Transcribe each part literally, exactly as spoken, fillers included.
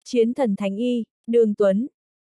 Chiến thần thánh y, Đường Tuấn.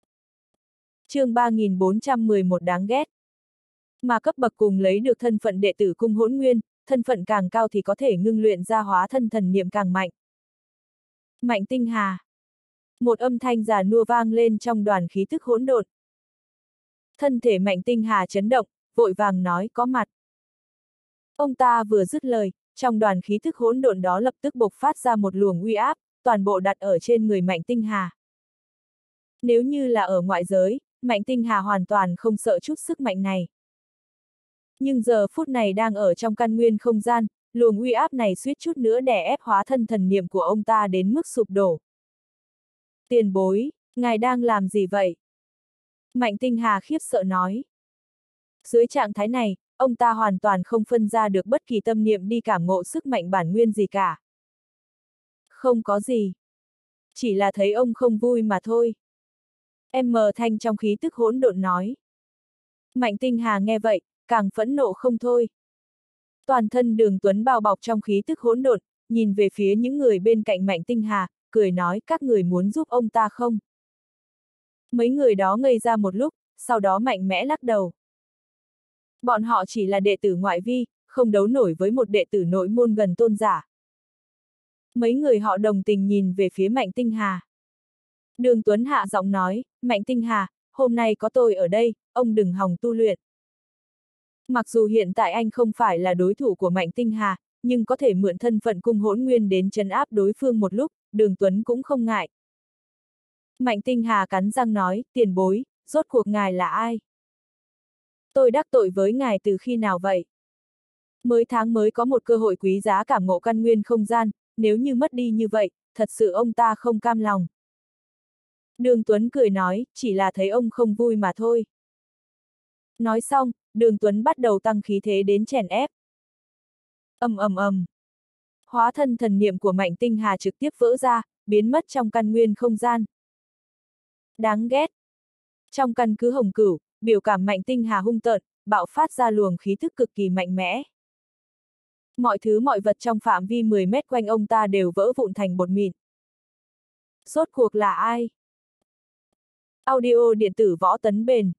Chương ba nghìn bốn trăm mười một đáng ghét. Mà cấp bậc cùng lấy được thân phận đệ tử cung hỗn nguyên, thân phận càng cao thì có thể ngưng luyện ra hóa thân thần niệm càng mạnh. Mạnh Tinh Hà. Một âm thanh già nua vang lên trong đoàn khí tức hỗn độn. Thân thể Mạnh Tinh Hà chấn động, vội vàng nói có mặt. Ông ta vừa dứt lời, trong đoàn khí tức hỗn độn đó lập tức bộc phát ra một luồng uy áp, toàn bộ đặt ở trên người Mạnh Tinh Hà. Nếu như là ở ngoại giới, Mạnh Tinh Hà hoàn toàn không sợ chút sức mạnh này. Nhưng giờ phút này đang ở trong căn nguyên không gian, luồng uy áp này suýt chút nữa đè ép hóa thân thần niệm của ông ta đến mức sụp đổ. Tiền bối, ngài đang làm gì vậy? Mạnh Tinh Hà khiếp sợ nói. Dưới trạng thái này, ông ta hoàn toàn không phân ra được bất kỳ tâm niệm đi cảm ngộ sức mạnh bản nguyên gì cả. Không có gì. Chỉ là thấy ông không vui mà thôi. Em mờ thanh trong khí tức hỗn độn nói. Mạnh Tinh Hà nghe vậy, càng phẫn nộ không thôi. Toàn thân Đường Tuấn bao bọc trong khí tức hỗn độn, nhìn về phía những người bên cạnh Mạnh Tinh Hà, cười nói các người muốn giúp ông ta không? Mấy người đó ngây ra một lúc, sau đó mạnh mẽ lắc đầu. Bọn họ chỉ là đệ tử ngoại vi, không đấu nổi với một đệ tử nội môn gần tôn giả. Mấy người họ đồng tình nhìn về phía Mạnh Tinh Hà. Đường Tuấn hạ giọng nói, Mạnh Tinh Hà, hôm nay có tôi ở đây, ông đừng hòng tu luyện. Mặc dù hiện tại anh không phải là đối thủ của Mạnh Tinh Hà, nhưng có thể mượn thân phận cung hỗn nguyên đến trấn áp đối phương một lúc, Đường Tuấn cũng không ngại. Mạnh Tinh Hà cắn răng nói, tiền bối, rốt cuộc ngài là ai? Tôi đắc tội với ngài từ khi nào vậy? Mới tháng mới có một cơ hội quý giá cảm ngộ căn nguyên không gian, nếu như mất đi như vậy, thật sự ông ta không cam lòng. Đường Tuấn cười nói, chỉ là thấy ông không vui mà thôi. Nói xong, Đường Tuấn bắt đầu tăng khí thế đến chèn ép. Ầm ầm ầm. Hóa thân thần niệm của Mạnh Tinh Hà trực tiếp vỡ ra, biến mất trong căn nguyên không gian. Đáng ghét. Trong căn cứ Hồng Cửu, biểu cảm Mạnh Tinh Hà hung tợn, bạo phát ra luồng khí thức cực kỳ mạnh mẽ. Mọi thứ mọi vật trong phạm vi mười mét quanh ông ta đều vỡ vụn thành bột mịn. Rốt cuộc là ai? Audio điện tử Võ Tấn Bền.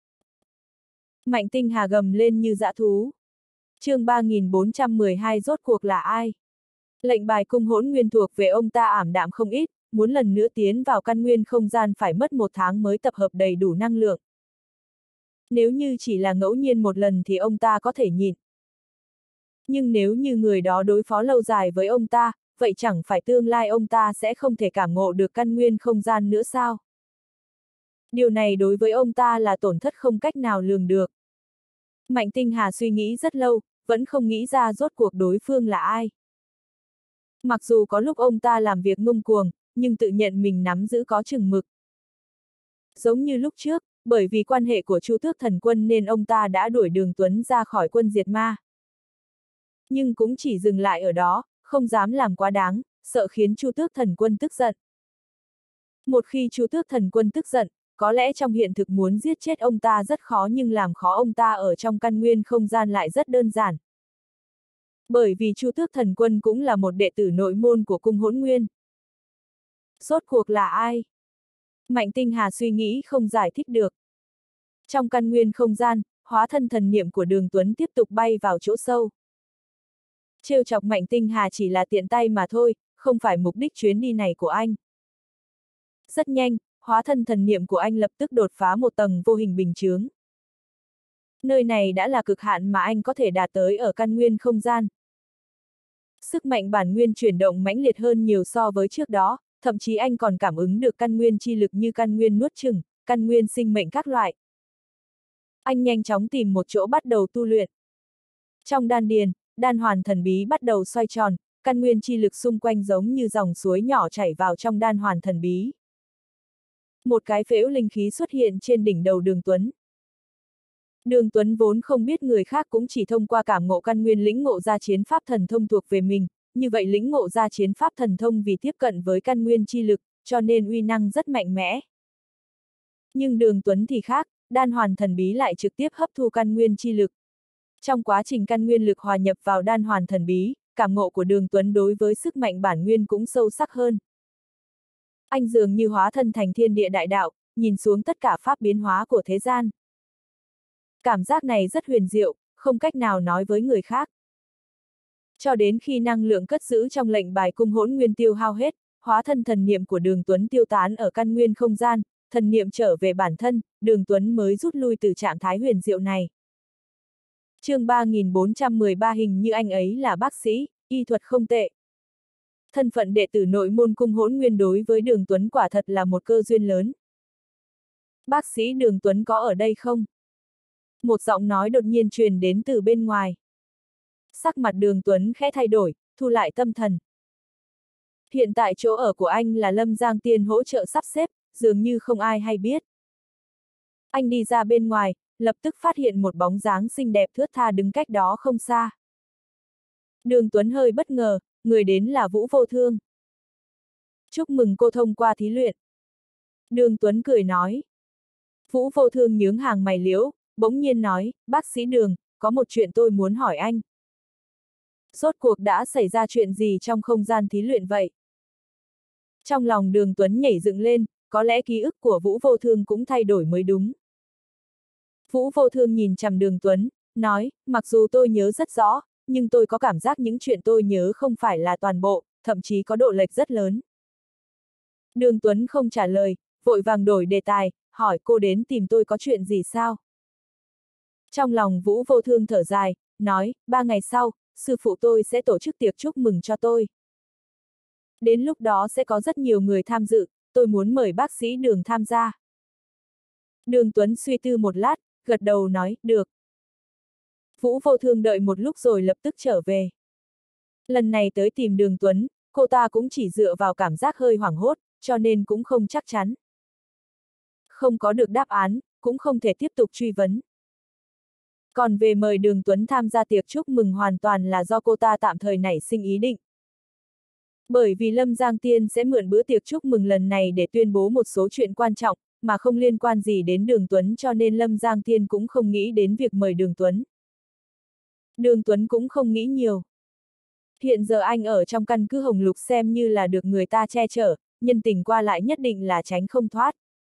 Mạnh Tinh Hà gầm lên như dã thú. Chương ba nghìn bốn trăm mười hai rốt cuộc là ai? Lệnh bài cung hỗn nguyên thuộc về ông ta ảm đạm không ít, muốn lần nữa tiến vào căn nguyên không gian phải mất một tháng mới tập hợp đầy đủ năng lượng. Nếu như chỉ là ngẫu nhiên một lần thì ông ta có thể nhịn. Nhưng nếu như người đó đối phó lâu dài với ông ta, vậy chẳng phải tương lai ông ta sẽ không thể cảm ngộ được căn nguyên không gian nữa sao? Điều này đối với ông ta là tổn thất không cách nào lường được. Mạnh Tinh Hà suy nghĩ rất lâu, vẫn không nghĩ ra rốt cuộc đối phương là ai. Mặc dù có lúc ông ta làm việc ngông cuồng, nhưng tự nhận mình nắm giữ có chừng mực. Giống như lúc trước, bởi vì quan hệ của Chu Tước Thần Quân nên ông ta đã đuổi Đường Tuấn ra khỏi quân diệt ma. Nhưng cũng chỉ dừng lại ở đó, không dám làm quá đáng, sợ khiến Chu Tước Thần Quân tức giận. Một khi Chu Tước Thần Quân tức giận, có lẽ trong hiện thực muốn giết chết ông ta rất khó nhưng làm khó ông ta ở trong căn nguyên không gian lại rất đơn giản. Bởi vì Chu Tước Thần Quân cũng là một đệ tử nội môn của cung hỗn nguyên. Rốt cuộc là ai? Mạnh Tinh Hà suy nghĩ không giải thích được. Trong căn nguyên không gian, hóa thân thần niệm của Đường Tuấn tiếp tục bay vào chỗ sâu. Trêu chọc Mạnh Tinh Hà chỉ là tiện tay mà thôi, không phải mục đích chuyến đi này của anh. Rất nhanh, hóa thân thần niệm của anh lập tức đột phá một tầng vô hình bình chướng. Nơi này đã là cực hạn mà anh có thể đạt tới ở căn nguyên không gian. Sức mạnh bản nguyên chuyển động mãnh liệt hơn nhiều so với trước đó, thậm chí anh còn cảm ứng được căn nguyên chi lực như căn nguyên nuốt chửng, căn nguyên sinh mệnh các loại. Anh nhanh chóng tìm một chỗ bắt đầu tu luyện. Trong đan điền, đan hoàn thần bí bắt đầu xoay tròn, căn nguyên chi lực xung quanh giống như dòng suối nhỏ chảy vào trong đan hoàn thần bí. Một cái phễu linh khí xuất hiện trên đỉnh đầu Đường Tuấn. Đường Tuấn vốn không biết người khác cũng chỉ thông qua cảm ngộ căn nguyên lĩnh ngộ ra chiến pháp thần thông thuộc về mình, như vậy lĩnh ngộ ra chiến pháp thần thông vì tiếp cận với căn nguyên chi lực, cho nên uy năng rất mạnh mẽ. Nhưng Đường Tuấn thì khác, đan hoàn thần bí lại trực tiếp hấp thu căn nguyên chi lực. Trong quá trình căn nguyên lực hòa nhập vào đan hoàn thần bí, cảm ngộ của Đường Tuấn đối với sức mạnh bản nguyên cũng sâu sắc hơn. Anh dường như hóa thân thành thiên địa đại đạo, nhìn xuống tất cả pháp biến hóa của thế gian. Cảm giác này rất huyền diệu, không cách nào nói với người khác. Cho đến khi năng lượng cất giữ trong lệnh bài cung hỗn nguyên tiêu hao hết, hóa thân thần niệm của Đường Tuấn tiêu tán ở căn nguyên không gian, thần niệm trở về bản thân, Đường Tuấn mới rút lui từ trạng thái huyền diệu này. chương ba nghìn bốn trăm mười ba hình như anh ấy là bác sĩ, y thuật không tệ. Thân phận đệ tử nội môn cung hỗn nguyên đối với Đường Tuấn quả thật là một cơ duyên lớn. Bác sĩ Đường Tuấn có ở đây không? Một giọng nói đột nhiên truyền đến từ bên ngoài. Sắc mặt Đường Tuấn khẽ thay đổi, thu lại tâm thần. Hiện tại chỗ ở của anh là Lâm Giang Tiên hỗ trợ sắp xếp, dường như không ai hay biết. Anh đi ra bên ngoài, lập tức phát hiện một bóng dáng xinh đẹp thướt tha đứng cách đó không xa. Đường Tuấn hơi bất ngờ, người đến là Vũ Vô Thương. Chúc mừng cô thông qua thí luyện. Đường Tuấn cười nói. Vũ Vô Thương nhướng hàng mày liễu, bỗng nhiên nói, bác sĩ Đường, có một chuyện tôi muốn hỏi anh. Rốt cuộc đã xảy ra chuyện gì trong không gian thí luyện vậy? Trong lòng Đường Tuấn nhảy dựng lên, có lẽ ký ức của Vũ Vô Thương cũng thay đổi mới đúng. Vũ Vô Thương nhìn chằm Đường Tuấn, nói, mặc dù tôi nhớ rất rõ, nhưng tôi có cảm giác những chuyện tôi nhớ không phải là toàn bộ, thậm chí có độ lệch rất lớn. Đường Tuấn không trả lời, vội vàng đổi đề tài, hỏi cô đến tìm tôi có chuyện gì sao? Trong lòng Vũ Vô Thương thở dài, nói, ba ngày sau, sư phụ tôi sẽ tổ chức tiệc chúc mừng cho tôi. Đến lúc đó sẽ có rất nhiều người tham dự, tôi muốn mời bác sĩ Đường tham gia. Đường Tuấn suy tư một lát, gật đầu nói, được. Vũ Vô Thương đợi một lúc rồi lập tức trở về. Lần này tới tìm Đường Tuấn, cô ta cũng chỉ dựa vào cảm giác hơi hoảng hốt, cho nên cũng không chắc chắn. Không có được đáp án, cũng không thể tiếp tục truy vấn. Còn về mời Đường Tuấn tham gia tiệc chúc mừng hoàn toàn là do cô ta tạm thời nảy sinh ý định. Bởi vì Lâm Giang Tiên sẽ mượn bữa tiệc chúc mừng lần này để tuyên bố một số chuyện quan trọng, mà không liên quan gì đến Đường Tuấn, cho nên Lâm Giang Tiên cũng không nghĩ đến việc mời Đường Tuấn. Đường Tuấn cũng không nghĩ nhiều. Hiện giờ anh ở trong căn cứ Hồng Lục xem như là được người ta che chở, nhân tình qua lại nhất định là tránh không thoát.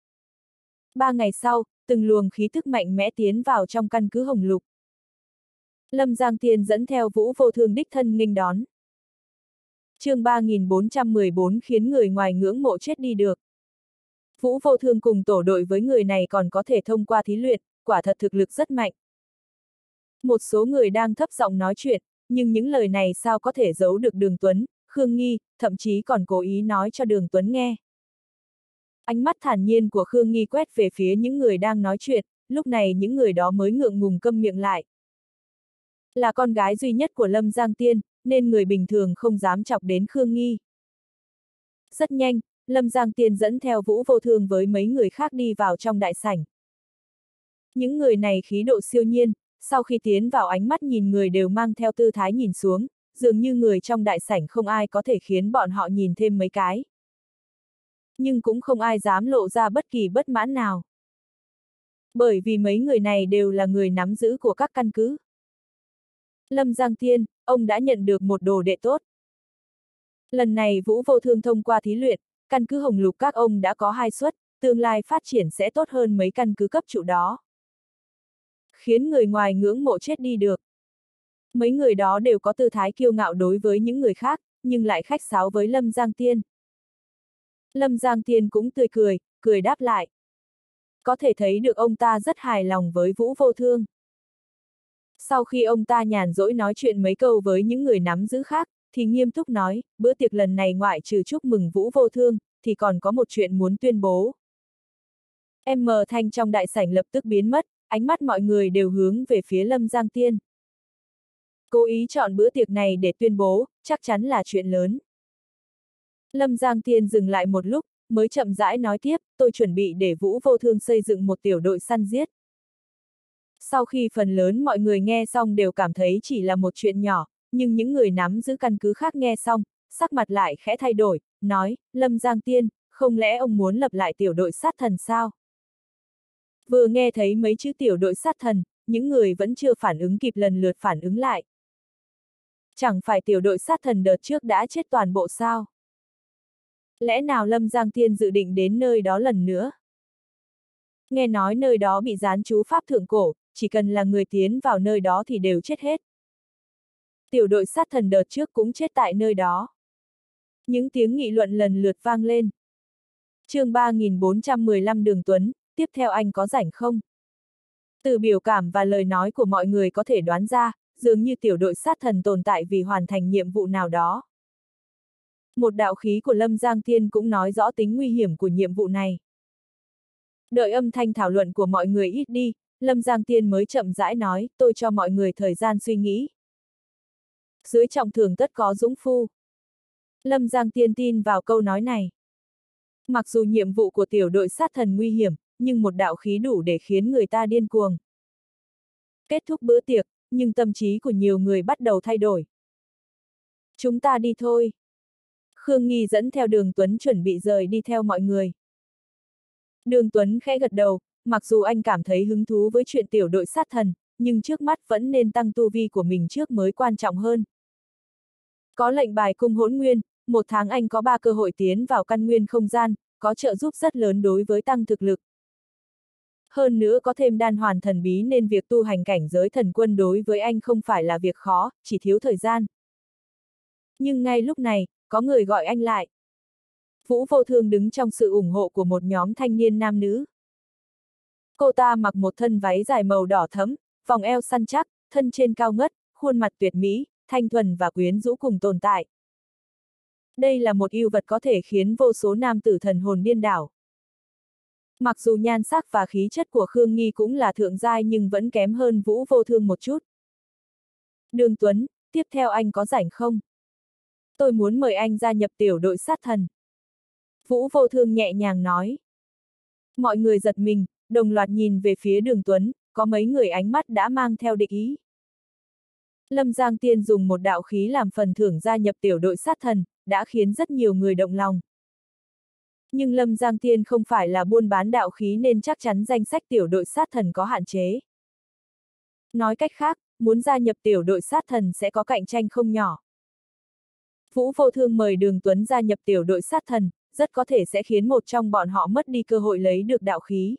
Ba ngày sau, từng luồng khí thức mạnh mẽ tiến vào trong căn cứ Hồng Lục. Lâm Giang Tiên dẫn theo Vũ Vô Thương đích thân nghênh đón. chương ba nghìn bốn trăm mười bốn khiến người ngoài ngưỡng mộ chết đi được. Vũ Vô Thương cùng tổ đội với người này còn có thể thông qua thí luyện, quả thật thực lực rất mạnh. Một số người đang thấp giọng nói chuyện, nhưng những lời này sao có thể giấu được Đường Tuấn, Khương Nghi, thậm chí còn cố ý nói cho Đường Tuấn nghe. Ánh mắt thản nhiên của Khương Nghi quét về phía những người đang nói chuyện, lúc này những người đó mới ngượng ngùng câm miệng lại. Là con gái duy nhất của Lâm Giang Tiên, nên người bình thường không dám chọc đến Khương Nghi. Rất nhanh, Lâm Giang Tiên dẫn theo Vũ Vô Thương với mấy người khác đi vào trong đại sảnh. Những người này khí độ siêu nhiên, sau khi tiến vào ánh mắt nhìn người đều mang theo tư thái nhìn xuống, dường như người trong đại sảnh không ai có thể khiến bọn họ nhìn thêm mấy cái. Nhưng cũng không ai dám lộ ra bất kỳ bất mãn nào. Bởi vì mấy người này đều là người nắm giữ của các căn cứ. Lâm Giang Tiên, ông đã nhận được một đồ đệ tốt. Lần này Vũ Vô Thương thông qua thí luyện, căn cứ Hồng Lục các ông đã có hai suất, tương lai phát triển sẽ tốt hơn mấy căn cứ cấp trụ đó. Khiến người ngoài ngưỡng mộ chết đi được. Mấy người đó đều có tư thái kiêu ngạo đối với những người khác, nhưng lại khách sáo với Lâm Giang Tiên. Lâm Giang Tiên cũng tươi cười, cười đáp lại. Có thể thấy được ông ta rất hài lòng với Vũ Vô Thương. Sau khi ông ta nhàn rỗi nói chuyện mấy câu với những người nắm giữ khác, thì nghiêm túc nói, bữa tiệc lần này ngoại trừ chúc mừng Vũ Vô Thương, thì còn có một chuyện muốn tuyên bố. M thanh trong đại sảnh lập tức biến mất, ánh mắt mọi người đều hướng về phía Lâm Giang Tiên. Cố ý chọn bữa tiệc này để tuyên bố, chắc chắn là chuyện lớn. Lâm Giang Tiên dừng lại một lúc, mới chậm rãi nói tiếp, tôi chuẩn bị để Vũ Vô Thương xây dựng một tiểu đội săn giết. Sau khi phần lớn mọi người nghe xong đều cảm thấy chỉ là một chuyện nhỏ, nhưng những người nắm giữ căn cứ khác nghe xong, sắc mặt lại khẽ thay đổi, nói, Lâm Giang Tiên, không lẽ ông muốn lập lại tiểu đội sát thần sao? Vừa nghe thấy mấy chữ tiểu đội sát thần, những người vẫn chưa phản ứng kịp lần lượt phản ứng lại. Chẳng phải tiểu đội sát thần đợt trước đã chết toàn bộ sao? Lẽ nào Lâm Giang Tiên dự định đến nơi đó lần nữa? Nghe nói nơi đó bị gián chú pháp thượng cổ, chỉ cần là người tiến vào nơi đó thì đều chết hết. Tiểu đội sát thần đợt trước cũng chết tại nơi đó. Những tiếng nghị luận lần lượt vang lên. chương ba nghìn bốn trăm mười lăm Đường Tuấn, tiếp theo anh có rảnh không? Từ biểu cảm và lời nói của mọi người có thể đoán ra, dường như tiểu đội sát thần tồn tại vì hoàn thành nhiệm vụ nào đó. Một đạo khí của Lâm Giang Tiên cũng nói rõ tính nguy hiểm của nhiệm vụ này. Đợi âm thanh thảo luận của mọi người ít đi, Lâm Giang Tiên mới chậm rãi nói, tôi cho mọi người thời gian suy nghĩ. Dưới trọng thưởng tất có dũng phu. Lâm Giang Tiên tin vào câu nói này. Mặc dù nhiệm vụ của tiểu đội sát thần nguy hiểm, nhưng một đạo khí đủ để khiến người ta điên cuồng. Kết thúc bữa tiệc, nhưng tâm trí của nhiều người bắt đầu thay đổi. Chúng ta đi thôi. Khương Nghi dẫn theo Đường Tuấn chuẩn bị rời đi theo mọi người. Đường Tuấn khẽ gật đầu, mặc dù anh cảm thấy hứng thú với chuyện tiểu đội sát thần, nhưng trước mắt vẫn nên tăng tu vi của mình trước mới quan trọng hơn. Có lệnh bài cung hỗn nguyên, một tháng anh có ba cơ hội tiến vào căn nguyên không gian, có trợ giúp rất lớn đối với tăng thực lực. Hơn nữa có thêm đan hoàn thần bí nên việc tu hành cảnh giới thần quân đối với anh không phải là việc khó, chỉ thiếu thời gian. Nhưng ngay lúc này, có người gọi anh lại. Vũ Vô Thương đứng trong sự ủng hộ của một nhóm thanh niên nam nữ. Cô ta mặc một thân váy dài màu đỏ thẫm, vòng eo săn chắc, thân trên cao ngất, khuôn mặt tuyệt mỹ, thanh thuần và quyến rũ cùng tồn tại. Đây là một yêu vật có thể khiến vô số nam tử thần hồn điên đảo. Mặc dù nhan sắc và khí chất của Khương Nghi cũng là thượng giai nhưng vẫn kém hơn Vũ Vô Thương một chút. Đường Tuấn, tiếp theo anh có rảnh không? Tôi muốn mời anh gia nhập tiểu đội sát thần. Vũ Vô Thương nhẹ nhàng nói. Mọi người giật mình, đồng loạt nhìn về phía Đường Tuấn, có mấy người ánh mắt đã mang theo địch ý. Lâm Giang Tiên dùng một đạo khí làm phần thưởng gia nhập tiểu đội sát thần, đã khiến rất nhiều người động lòng. Nhưng Lâm Giang Tiên không phải là buôn bán đạo khí nên chắc chắn danh sách tiểu đội sát thần có hạn chế. Nói cách khác, muốn gia nhập tiểu đội sát thần sẽ có cạnh tranh không nhỏ. Vũ Vô Thương mời Đường Tuấn gia nhập tiểu đội sát thần, rất có thể sẽ khiến một trong bọn họ mất đi cơ hội lấy được đạo khí.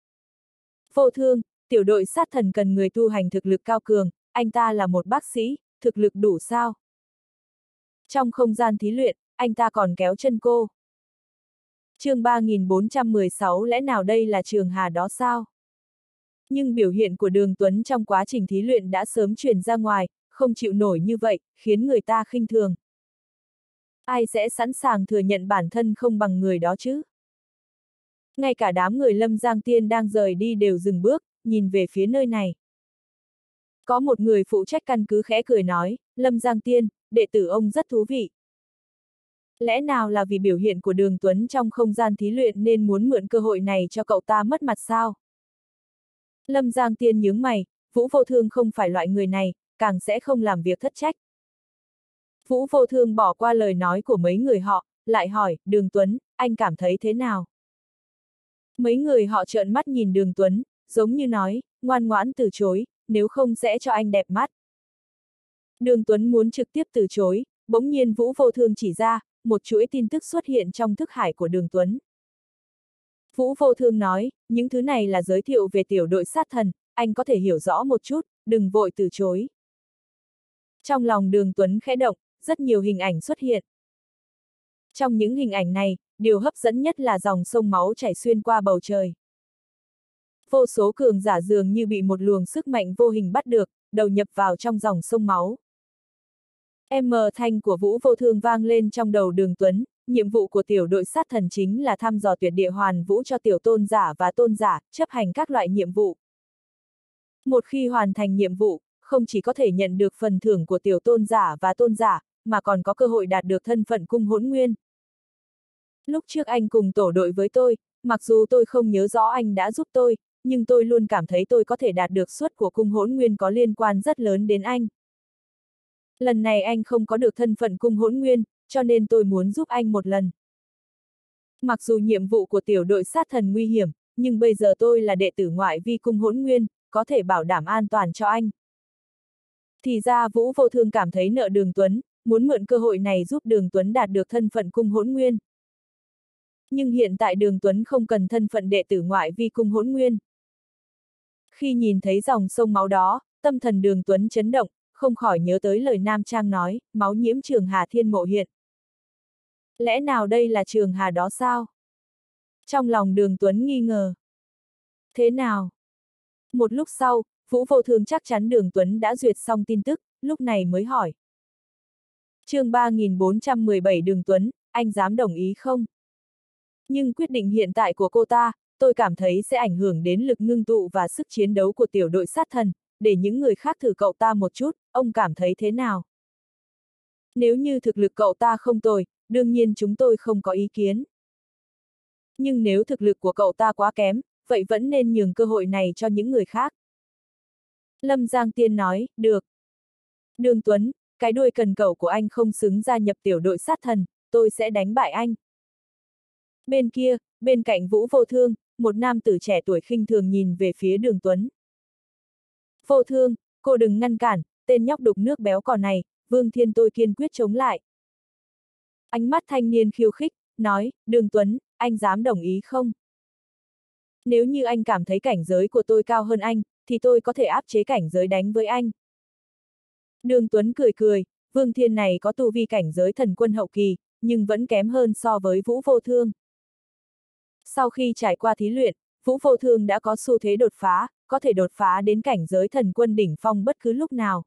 Vô Thương, tiểu đội sát thần cần người tu hành thực lực cao cường, anh ta là một bác sĩ, thực lực đủ sao? Trong không gian thí luyện, anh ta còn kéo chân cô. chương ba nghìn bốn trăm mười sáu lẽ nào đây là trường hà đó sao? Nhưng biểu hiện của Đường Tuấn trong quá trình thí luyện đã sớm truyền ra ngoài, không chịu nổi như vậy, khiến người ta khinh thường. Ai sẽ sẵn sàng thừa nhận bản thân không bằng người đó chứ? Ngay cả đám người Lâm Giang Tiên đang rời đi đều dừng bước, nhìn về phía nơi này. Có một người phụ trách căn cứ khẽ cười nói, Lâm Giang Tiên, đệ tử ông rất thú vị. Lẽ nào là vì biểu hiện của Đường Tuấn trong không gian thí luyện nên muốn mượn cơ hội này cho cậu ta mất mặt sao? Lâm Giang Tiên nhướng mày, Vũ Vô Thương không phải loại người này, càng sẽ không làm việc thất trách. Vũ Vô Thương bỏ qua lời nói của mấy người họ, lại hỏi, Đường Tuấn, anh cảm thấy thế nào? Mấy người họ trợn mắt nhìn Đường Tuấn, giống như nói, ngoan ngoãn từ chối, nếu không sẽ cho anh đẹp mắt. Đường Tuấn muốn trực tiếp từ chối, bỗng nhiên Vũ Vô Thương chỉ ra, một chuỗi tin tức xuất hiện trong thức hải của Đường Tuấn. Vũ Vô Thương nói, những thứ này là giới thiệu về tiểu đội sát thần, anh có thể hiểu rõ một chút, đừng vội từ chối. Trong lòng Đường Tuấn khẽ động, rất nhiều hình ảnh xuất hiện. Trong những hình ảnh này, điều hấp dẫn nhất là dòng sông máu chảy xuyên qua bầu trời. Vô số cường giả dường như bị một luồng sức mạnh vô hình bắt được, đầu nhập vào trong dòng sông máu. M thanh của Vũ Vô Thương vang lên trong đầu Đường Tuấn, nhiệm vụ của tiểu đội sát thần chính là thăm dò tuyệt địa hoàn vũ cho tiểu tôn giả và tôn giả, chấp hành các loại nhiệm vụ. Một khi hoàn thành nhiệm vụ, không chỉ có thể nhận được phần thưởng của tiểu tôn giả và tôn giả, mà còn có cơ hội đạt được thân phận cung hỗn nguyên. Lúc trước anh cùng tổ đội với tôi, mặc dù tôi không nhớ rõ anh đã giúp tôi, nhưng tôi luôn cảm thấy tôi có thể đạt được suất của cung hỗn nguyên có liên quan rất lớn đến anh. Lần này anh không có được thân phận cung hỗn nguyên, cho nên tôi muốn giúp anh một lần. Mặc dù nhiệm vụ của tiểu đội sát thần nguy hiểm, nhưng bây giờ tôi là đệ tử ngoại vi cung hỗn nguyên, có thể bảo đảm an toàn cho anh. Thì ra Vũ Vô Thương cảm thấy nợ Đường Tuấn, muốn mượn cơ hội này giúp Đường Tuấn đạt được thân phận cung hỗn nguyên. Nhưng hiện tại Đường Tuấn không cần thân phận đệ tử ngoại vi cung hỗn nguyên. Khi nhìn thấy dòng sông máu đó, tâm thần Đường Tuấn chấn động, không khỏi nhớ tới lời Nam Trang nói, máu nhiễm Trường Hà thiên mộ hiện. Lẽ nào đây là Trường Hà đó sao? Trong lòng Đường Tuấn nghi ngờ. Thế nào? Một lúc sau, Vũ Vô Thương chắc chắn Đường Tuấn đã duyệt xong tin tức, lúc này mới hỏi. chương ba nghìn bốn trăm mười bảy Đường Tuấn, anh dám đồng ý không? Nhưng quyết định hiện tại của cô ta, tôi cảm thấy sẽ ảnh hưởng đến lực ngưng tụ và sức chiến đấu của tiểu đội sát thần, để những người khác thử cậu ta một chút, ông cảm thấy thế nào? Nếu như thực lực cậu ta không tồi, đương nhiên chúng tôi không có ý kiến. Nhưng nếu thực lực của cậu ta quá kém, vậy vẫn nên nhường cơ hội này cho những người khác. Lâm Giang Tiên nói, được. Đường Tuấn, cái đuôi cần cẩu của anh không xứng gia nhập tiểu đội sát thần, tôi sẽ đánh bại anh. Bên kia, bên cạnh Vũ Vô Thương, một nam tử trẻ tuổi khinh thường nhìn về phía Đường Tuấn. Vô Thương, cô đừng ngăn cản, tên nhóc đục nước béo cò này, Vương Thiên tôi kiên quyết chống lại. Ánh mắt thanh niên khiêu khích, nói, Đường Tuấn, anh dám đồng ý không? Nếu như anh cảm thấy cảnh giới của tôi cao hơn anh, thì tôi có thể áp chế cảnh giới đánh với anh. Đường Tuấn cười cười, Vương Thiên này có tu vi cảnh giới thần quân hậu kỳ, nhưng vẫn kém hơn so với Vũ Vô Thương. Sau khi trải qua thí luyện, Vũ Vô Thương đã có xu thế đột phá, có thể đột phá đến cảnh giới thần quân đỉnh phong bất cứ lúc nào.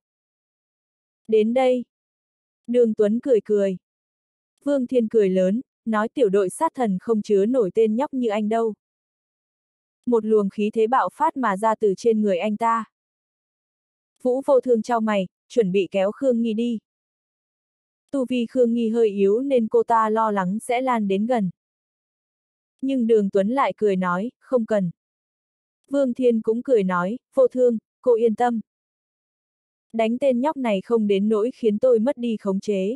Đến đây. Đường Tuấn cười cười. Vương Thiên cười lớn, nói tiểu đội sát thần không chứa nổi tên nhóc như anh đâu. Một luồng khí thế bạo phát mà ra từ trên người anh ta. Vũ Vô Thương chau mày, chuẩn bị kéo Khương Nghi đi. Tu vi Khương Nghi hơi yếu nên cô ta lo lắng sẽ lan đến gần. Nhưng Đường Tuấn lại cười nói, không cần. Vương Thiên cũng cười nói, Vô Thương, cô yên tâm. Đánh tên nhóc này không đến nỗi khiến tôi mất đi khống chế.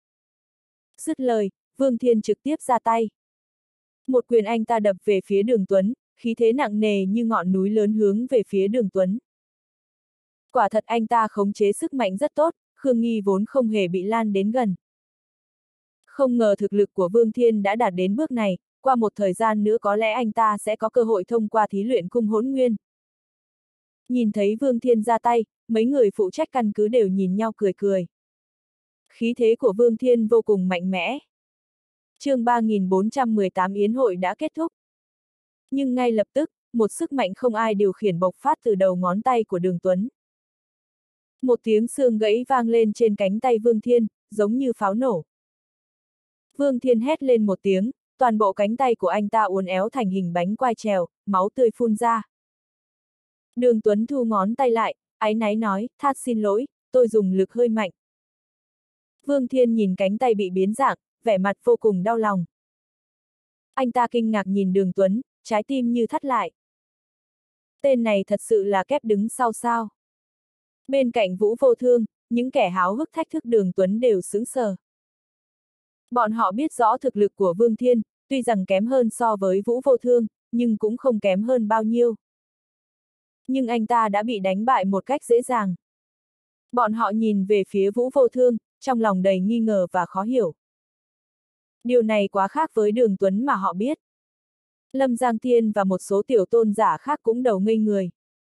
Dứt lời, Vương Thiên trực tiếp ra tay. Một quyền anh ta đập về phía Đường Tuấn, khí thế nặng nề như ngọn núi lớn hướng về phía Đường Tuấn. Quả thật anh ta khống chế sức mạnh rất tốt, Khương Nghi vốn không hề bị lan đến gần. Không ngờ thực lực của Vương Thiên đã đạt đến bước này, qua một thời gian nữa có lẽ anh ta sẽ có cơ hội thông qua thí luyện cung hỗn nguyên. Nhìn thấy Vương Thiên ra tay, mấy người phụ trách căn cứ đều nhìn nhau cười cười. Khí thế của Vương Thiên vô cùng mạnh mẽ. chương ba nghìn bốn trăm mười tám Yến hội đã kết thúc. Nhưng ngay lập tức, một sức mạnh không ai điều khiển bộc phát từ đầu ngón tay của Đường Tuấn. Một tiếng xương gãy vang lên trên cánh tay Vương Thiên, giống như pháo nổ. Vương Thiên hét lên một tiếng, toàn bộ cánh tay của anh ta uốn éo thành hình bánh quai trèo, máu tươi phun ra. Đường Tuấn thu ngón tay lại, áy náy nói, thát xin lỗi, tôi dùng lực hơi mạnh. Vương Thiên nhìn cánh tay bị biến dạng, vẻ mặt vô cùng đau lòng. Anh ta kinh ngạc nhìn Đường Tuấn, trái tim như thắt lại. Tên này thật sự là kép đứng sau sao. Bên cạnh Vũ Vô Thương, những kẻ háo hức thách thức Đường Tuấn đều sững sờ. Bọn họ biết rõ thực lực của Vương Thiên, tuy rằng kém hơn so với Vũ Vô Thương, nhưng cũng không kém hơn bao nhiêu. Nhưng anh ta đã bị đánh bại một cách dễ dàng. Bọn họ nhìn về phía Vũ Vô Thương, trong lòng đầy nghi ngờ và khó hiểu. Điều này quá khác với Đường Tuấn mà họ biết. Lâm Giang Tiên và một số tiểu tôn giả khác cũng đầu ngây người.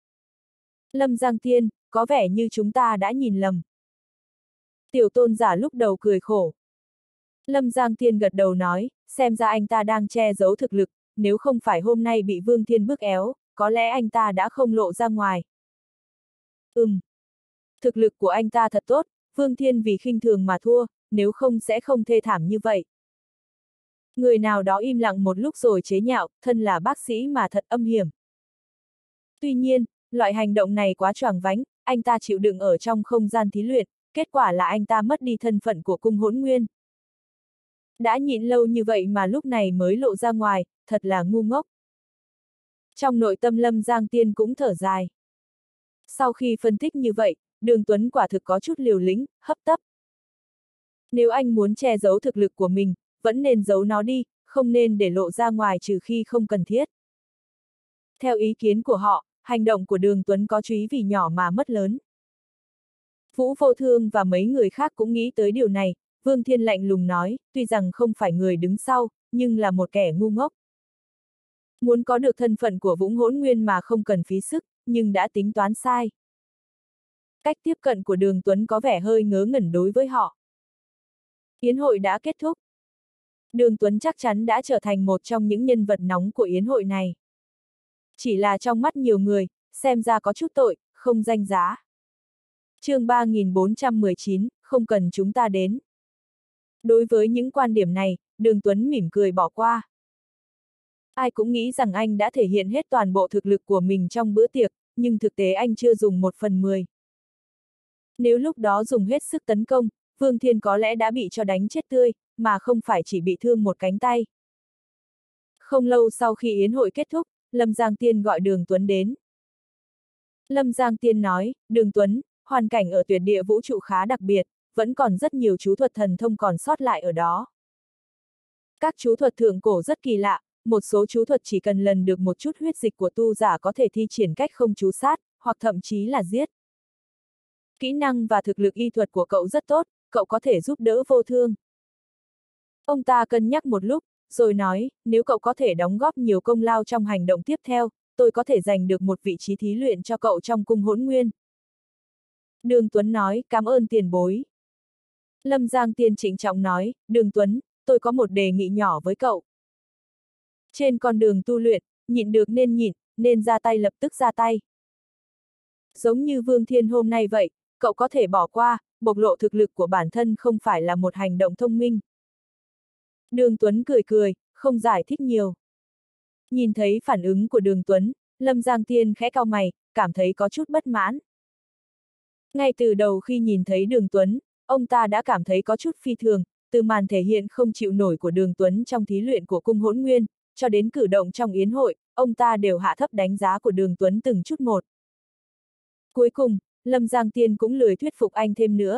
Lâm Giang Tiên, có vẻ như chúng ta đã nhìn lầm. Tiểu tôn giả lúc đầu cười khổ. Lâm Giang Tiên gật đầu nói, xem ra anh ta đang che giấu thực lực, nếu không phải hôm nay bị Vương Thiên bức éo, có lẽ anh ta đã không lộ ra ngoài. Ừm. Thực lực của anh ta thật tốt, Vương Thiên vì khinh thường mà thua, nếu không sẽ không thê thảm như vậy. Người nào đó im lặng một lúc rồi chế nhạo, thân là bác sĩ mà thật âm hiểm. Tuy nhiên, loại hành động này quá choàng vánh, anh ta chịu đựng ở trong không gian thí luyện, kết quả là anh ta mất đi thân phận của cung hỗn nguyên. Đã nhịn lâu như vậy mà lúc này mới lộ ra ngoài, thật là ngu ngốc. Trong nội tâm Lâm Giang Tiên cũng thở dài. Sau khi phân tích như vậy, Đường Tuấn quả thực có chút liều lĩnh, hấp tấp. Nếu anh muốn che giấu thực lực của mình, vẫn nên giấu nó đi, không nên để lộ ra ngoài trừ khi không cần thiết. Theo ý kiến của họ, hành động của Đường Tuấn có chúy vì nhỏ mà mất lớn. Vũ Vô Thương và mấy người khác cũng nghĩ tới điều này, Vương Thiên lạnh lùng nói, tuy rằng không phải người đứng sau, nhưng là một kẻ ngu ngốc. Muốn có được thân phận của Vũng Hỗn Nguyên mà không cần phí sức, nhưng đã tính toán sai. Cách tiếp cận của Đường Tuấn có vẻ hơi ngớ ngẩn đối với họ. Yến hội đã kết thúc. Đường Tuấn chắc chắn đã trở thành một trong những nhân vật nóng của yến hội này. Chỉ là trong mắt nhiều người, xem ra có chút tội, không danh giá. chương ba nghìn bốn trăm mười chín, không cần chúng ta đến. Đối với những quan điểm này, Đường Tuấn mỉm cười bỏ qua. Ai cũng nghĩ rằng anh đã thể hiện hết toàn bộ thực lực của mình trong bữa tiệc, nhưng thực tế anh chưa dùng một phần mười. Nếu lúc đó dùng hết sức tấn công, Vương Thiên có lẽ đã bị cho đánh chết tươi, mà không phải chỉ bị thương một cánh tay. Không lâu sau khi yến hội kết thúc, Lâm Giang Tiên gọi Đường Tuấn đến. Lâm Giang Tiên nói, Đường Tuấn, hoàn cảnh ở tuyệt địa vũ trụ khá đặc biệt, vẫn còn rất nhiều chú thuật thần thông còn sót lại ở đó. Các chú thuật thượng cổ rất kỳ lạ, một số chú thuật chỉ cần lần được một chút huyết dịch của tu giả có thể thi triển cách không chú sát, hoặc thậm chí là giết. Kỹ năng và thực lực y thuật của cậu rất tốt, cậu có thể giúp đỡ vô thương. Ông ta cân nhắc một lúc, rồi nói, nếu cậu có thể đóng góp nhiều công lao trong hành động tiếp theo, tôi có thể giành được một vị trí thí luyện cho cậu trong cung hỗn nguyên. Đường Tuấn nói, cảm ơn tiền bối. Lâm Giang Tiên trịnh trọng nói, Đường Tuấn, tôi có một đề nghị nhỏ với cậu. Trên con đường tu luyện, nhịn được nên nhịn, nên ra tay lập tức ra tay. Giống như Vương Thiên hôm nay vậy, cậu có thể bỏ qua, bộc lộ thực lực của bản thân không phải là một hành động thông minh. Đường Tuấn cười cười, không giải thích nhiều. Nhìn thấy phản ứng của Đường Tuấn, Lâm Giang Tiên khẽ cau mày, cảm thấy có chút bất mãn. Ngay từ đầu khi nhìn thấy Đường Tuấn, ông ta đã cảm thấy có chút phi thường, từ màn thể hiện không chịu nổi của Đường Tuấn trong thí luyện của cung hỗn nguyên, cho đến cử động trong yến hội, ông ta đều hạ thấp đánh giá của Đường Tuấn từng chút một. Cuối cùng, Lâm Giang Tiên cũng lười thuyết phục anh thêm nữa.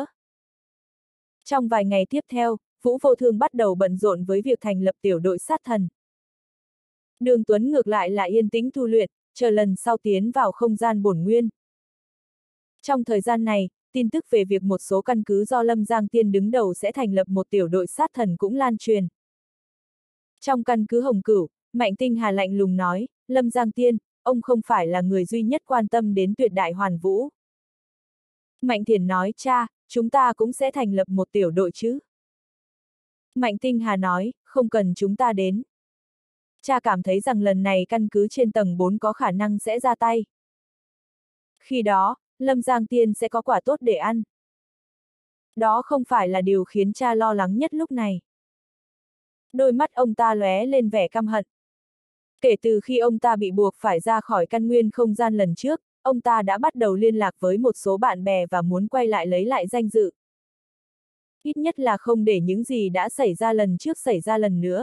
Trong vài ngày tiếp theo, Vũ Vô Thương bắt đầu bận rộn với việc thành lập tiểu đội sát thần. Đường Tuấn ngược lại là yên tĩnh tu luyện, chờ lần sau tiến vào không gian bổn nguyên. Trong thời gian này, tin tức về việc một số căn cứ do Lâm Giang Tiên đứng đầu sẽ thành lập một tiểu đội sát thần cũng lan truyền. Trong căn cứ Hồng Cửu, Mạnh Tinh Hà lạnh lùng nói, Lâm Giang Tiên, ông không phải là người duy nhất quan tâm đến tuyệt đại hoàn vũ. Mạnh Thiển nói, cha, chúng ta cũng sẽ thành lập một tiểu đội chứ. Mạnh Tinh Hà nói, không cần chúng ta đến. Cha cảm thấy rằng lần này căn cứ trên tầng bốn có khả năng sẽ ra tay. Khi đó, Lâm Giang Tiên sẽ có quả tốt để ăn. Đó không phải là điều khiến cha lo lắng nhất lúc này. Đôi mắt ông ta lóe lên vẻ căm hận. Kể từ khi ông ta bị buộc phải ra khỏi căn nguyên không gian lần trước, ông ta đã bắt đầu liên lạc với một số bạn bè và muốn quay lại lấy lại danh dự. Ít nhất là không để những gì đã xảy ra lần trước xảy ra lần nữa.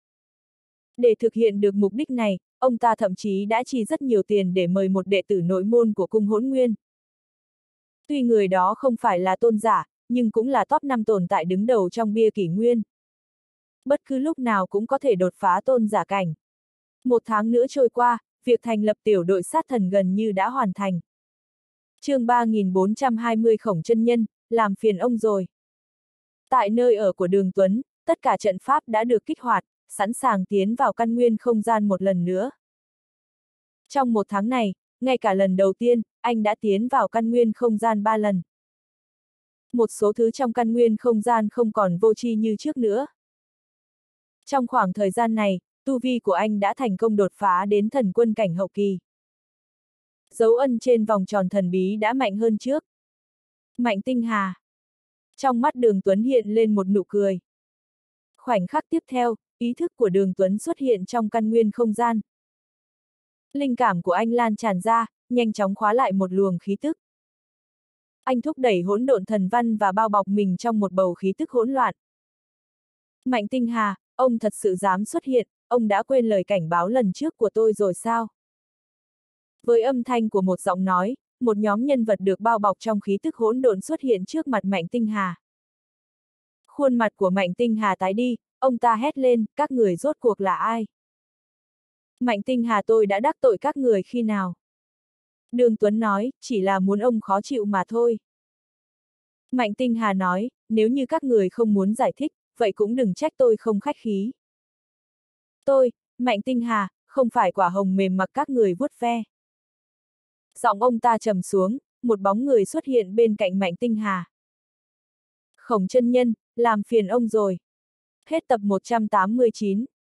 Để thực hiện được mục đích này, ông ta thậm chí đã chi rất nhiều tiền để mời một đệ tử nội môn của cung hỗn nguyên. Tuy người đó không phải là tôn giả, nhưng cũng là top năm tồn tại đứng đầu trong bia kỷ nguyên. Bất cứ lúc nào cũng có thể đột phá tôn giả cảnh. Một tháng nữa trôi qua, việc thành lập tiểu đội sát thần gần như đã hoàn thành. chương ba nghìn bốn trăm hai mươi Khổng chân nhân, làm phiền ông rồi. Tại nơi ở của Đường Tuấn, tất cả trận pháp đã được kích hoạt, sẵn sàng tiến vào căn nguyên không gian một lần nữa. Trong một tháng này, ngay cả lần đầu tiên, anh đã tiến vào căn nguyên không gian ba lần. Một số thứ trong căn nguyên không gian không còn vô tri như trước nữa. Trong khoảng thời gian này, tu vi của anh đã thành công đột phá đến thần quân cảnh hậu kỳ. Dấu ân trên vòng tròn thần bí đã mạnh hơn trước. Mạnh Tinh Hà. Trong mắt Đường Tuấn hiện lên một nụ cười. Khoảnh khắc tiếp theo, ý thức của Đường Tuấn xuất hiện trong căn nguyên không gian. Linh cảm của anh lan tràn ra, nhanh chóng khóa lại một luồng khí tức. Anh thúc đẩy hỗn độn thần văn và bao bọc mình trong một bầu khí tức hỗn loạn. Mạnh Tinh Hà, ông thật sự dám xuất hiện, ông đã quên lời cảnh báo lần trước của tôi rồi sao? Với âm thanh của một giọng nói, một nhóm nhân vật được bao bọc trong khí tức hỗn độn xuất hiện trước mặt Mạnh Tinh Hà. Khuôn mặt của Mạnh Tinh Hà tái đi, ông ta hét lên, các người rốt cuộc là ai? Mạnh Tinh Hà, tôi đã đắc tội các người khi nào? Đường Tuấn nói, chỉ là muốn ông khó chịu mà thôi. Mạnh Tinh Hà nói, nếu như các người không muốn giải thích, vậy cũng đừng trách tôi không khách khí. Tôi, Mạnh Tinh Hà, không phải quả hồng mềm mặc các người vuốt ve. Giọng ông ta trầm xuống, một bóng người xuất hiện bên cạnh Mạnh Tinh Hà. Khổng chân nhân, làm phiền ông rồi. Hết tập một trăm tám mươi chín.